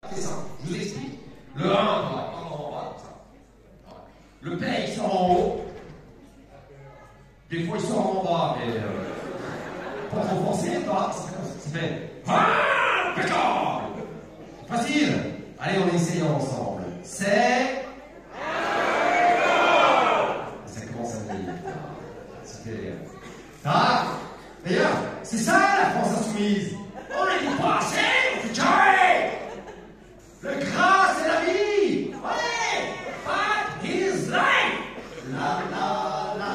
C'est simple, je vous explique. Le 1, en bas, comme ça. Le père, il sort en haut. Des fois, il sort en bas, mais pas trop forcé, pas. Ça fait impeccable. Facile. Allez, on essaye ensemble. C'est... Ça commence à venir. C'était... Ah, d'ailleurs, c'est ça la France insoumise. On n'est pas assez, on fait carré. Le gras, c'est la vie. Allez, fat is life. La la la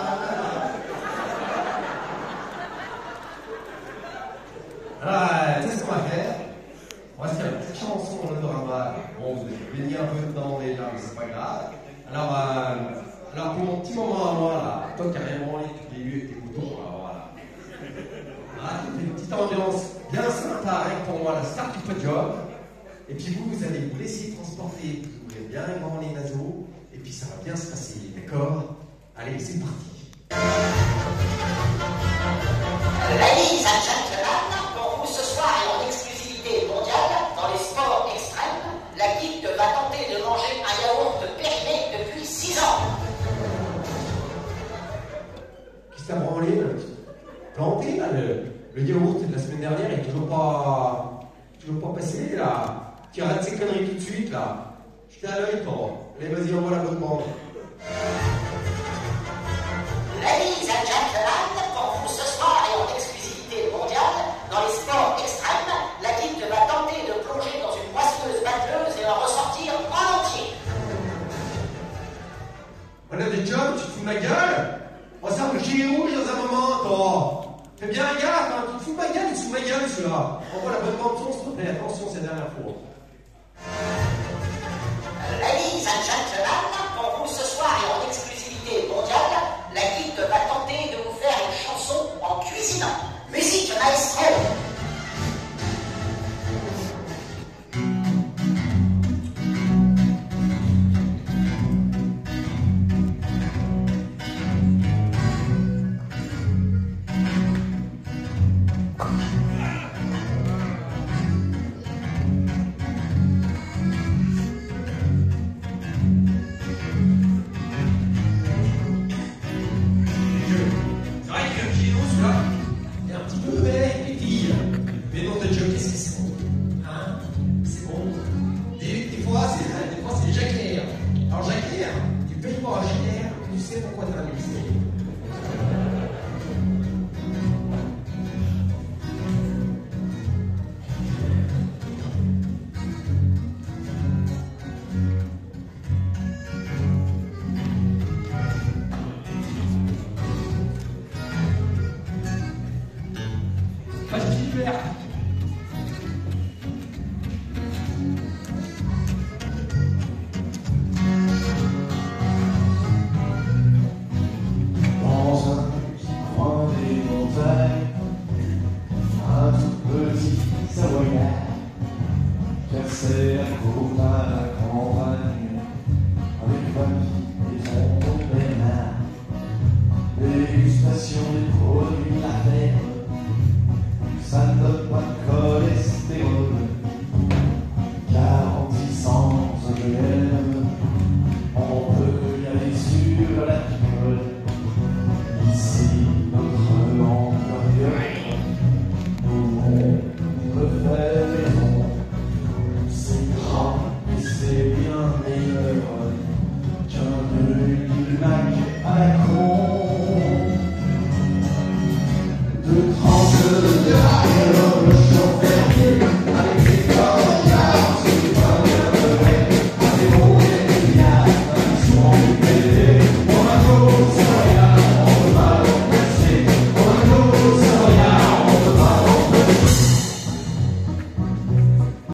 la. Alors, qu'est-ce qu'on va faire? On va se faire une petite chanson dans le drama. Bon, vous êtes baigné un peu dedans déjà, mais c'est pas grave. Alors pour mon petit moment à moi, là, toi carrément, tu l'as eu avec tes boutons, là, voilà. Ah, tu fais une petite ambiance bien sympa, avec pour moi, la start du podium. Et puis vous allez vous laisser transporter, vous ouvrez bien grand les naseaux, et puis ça va bien se passer, d'accord? Allez, c'est parti. Ladies and gentlemen, pour vous ce soir et en exclusivité mondiale, dans les sports extrêmes, la geek va tenter de manger un yaourt périmé depuis 6 ans. Qu'est-ce que t'as branlé, là? Planté, là, le yaourt de la semaine dernière est toujours pas passé, là. Tu arrêtes ces conneries tout de suite, là. Je t'ai à l'œil, toi. Allez, vas-y, envoie la bonne bande. Ladies and gentlemen, pour vous ce soir et en exclusivité mondiale, dans les sports extrêmes, la geek va tenter de plonger dans une moissonneuse battleuse et en ressortir en entier. On a des jobs, tu te fous de ma gueule? On va savoir que j'ai rouge dans un moment, toi. Fais bien gaffe, hein. Tu te fous de ma gueule, tu te fous de ma gueule, celui-là. Envoie la bonne bande son, s'il te plaît. Attention, c'est la dernière fois. Ladies and gentlemen, pour vous ce soir et en exclusivité mondiale, la geek va tenter de vous faire une chanson en cuisinant. Musique maestro. C'est grand et c'est bien meilleur.